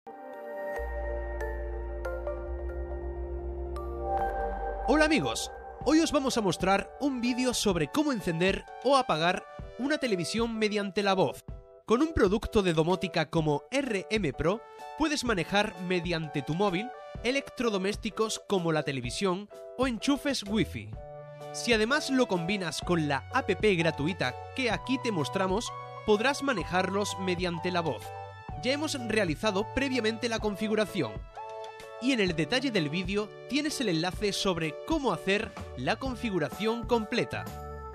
Hola amigos, hoy os vamos a mostrar un vídeo sobre cómo encender o apagar una televisión mediante la voz. Con un producto de domótica como RM Pro puedes manejar mediante tu móvil electrodomésticos como la televisión o enchufes Wi-Fi. Si además lo combinas con la app gratuita que aquí te mostramos, podrás manejarlos mediante la voz. Ya hemos realizado previamente la configuración. Y en el detalle del vídeo tienes el enlace sobre cómo hacer la configuración completa.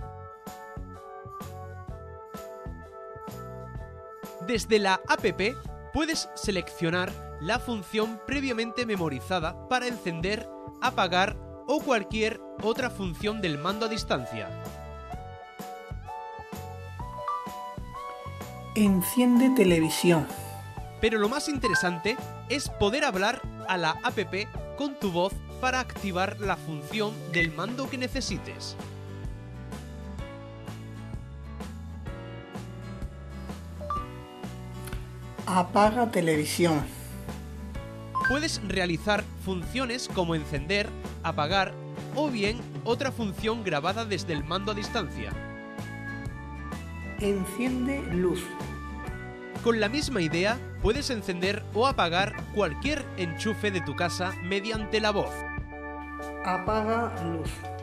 Desde la app puedes seleccionar la función previamente memorizada para encender, apagar o cualquier otra función del mando a distancia. Enciende televisión. Pero lo más interesante es poder hablar a la app con tu voz para activar la función del mando que necesites. Apaga televisión. Puedes realizar funciones como encender, apagar o bien otra función grabada desde el mando a distancia. Enciende luz. Con la misma idea, puedes encender o apagar cualquier enchufe de tu casa mediante la voz. Apaga luz.